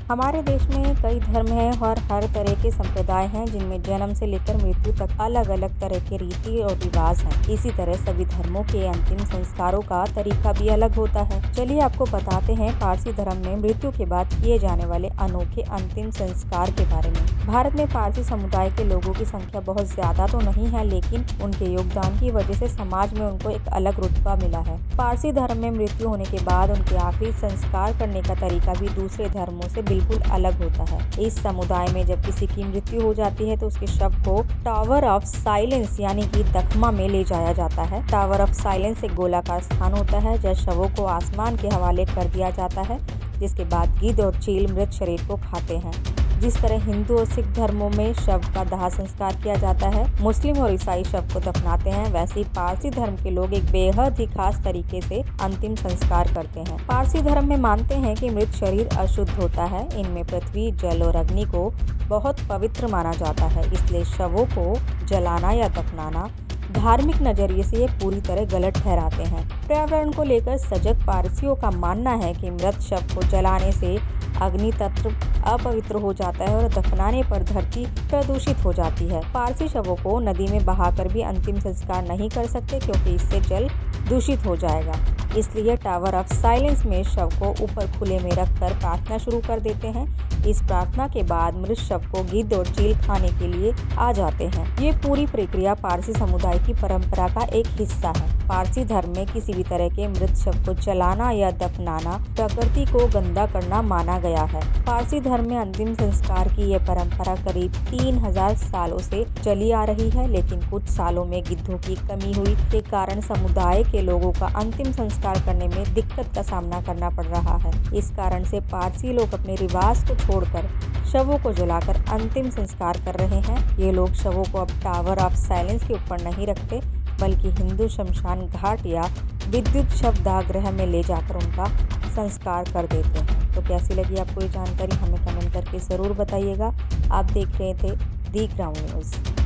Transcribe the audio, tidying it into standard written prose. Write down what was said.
हमारे देश में कई धर्म हैं और हर तरह के संप्रदाय हैं जिनमें जन्म से लेकर मृत्यु तक अलग अलग तरह के रीति और रिवाज हैं। इसी तरह सभी धर्मों के अंतिम संस्कारों का तरीका भी अलग होता है। चलिए आपको बताते हैं पारसी धर्म में मृत्यु के बाद किए जाने वाले अनोखे अंतिम संस्कार के बारे में। भारत में पारसी समुदाय के लोगों की संख्या बहुत ज्यादा तो नहीं है, लेकिन उनके योगदान की वजह से समाज में उनको एक अलग रुतबा मिला है। पारसी धर्म में मृत्यु होने के बाद उनके आखिरी संस्कार करने का तरीका भी दूसरे धर्मों से बिल्कुल अलग होता है। इस समुदाय में जब किसी की मृत्यु हो जाती है तो उसके शव को टावर ऑफ साइलेंस यानी कि दखमा में ले जाया जाता है। टावर ऑफ साइलेंस एक गोलाकार स्थान होता है जहाँ शवों को आसमान के हवाले कर दिया जाता है, जिसके बाद गिद्ध और चील मृत शरीर को खाते हैं। जिस तरह हिंदू और सिख धर्मों में शव का दाह संस्कार किया जाता है, मुस्लिम और ईसाई शव को दफनाते हैं, वैसे ही पारसी धर्म के लोग एक बेहद ही खास तरीके से अंतिम संस्कार करते हैं। पारसी धर्म में मानते हैं कि मृत शरीर अशुद्ध होता है। इनमें पृथ्वी, जल और अग्नि को बहुत पवित्र माना जाता है, इसलिए शवों को जलाना या दफनाना धार्मिक नजरिए से ये पूरी तरह गलत ठहराते हैं। पर्यावरण को लेकर सजग पारसियों का मानना है कि मृत शव को जलाने से अग्नि तत्व अपवित्र हो जाता है और दफनाने पर धरती प्रदूषित हो जाती है। पारसी शवों को नदी में बहाकर भी अंतिम संस्कार नहीं कर सकते क्योंकि इससे जल दूषित हो जाएगा। इसलिए टावर ऑफ साइलेंस में शव को ऊपर खुले में रखकर प्रार्थना शुरू कर देते हैं। इस प्रार्थना के बाद मृत शव को गिद्ध और चील खाने के लिए आ जाते हैं। ये पूरी प्रक्रिया पारसी समुदाय की परंपरा का एक हिस्सा है। पारसी धर्म में किसी भी तरह के मृत शव को जलाना या दफनाना प्रकृति को गंदा करना माना गया है। पारसी धर्म में अंतिम संस्कार की यह परंपरा करीब 3000 सालों से चली आ रही है, लेकिन कुछ सालों में गिद्धों की कमी हुई के कारण समुदाय के लोगों का अंतिम संस्कार करने में दिक्कत का सामना करना पड़ रहा है। इस कारण से पारसी लोग अपने रिवाज को छोड़कर शवों को जलाकर अंतिम संस्कार कर रहे हैं। ये लोग शवों को अब टावर ऑफ साइलेंस के ऊपर नहीं रखते, बल्कि हिंदू शमशान घाट या विद्युत शवदाह गृह में ले जाकर उनका संस्कार कर देते हैं। तो कैसी लगी आपको ये जानकारी, हमें कमेंट करके ज़रूर बताइएगा। आप देख रहे थे दी ग्राउंड न्यूज़।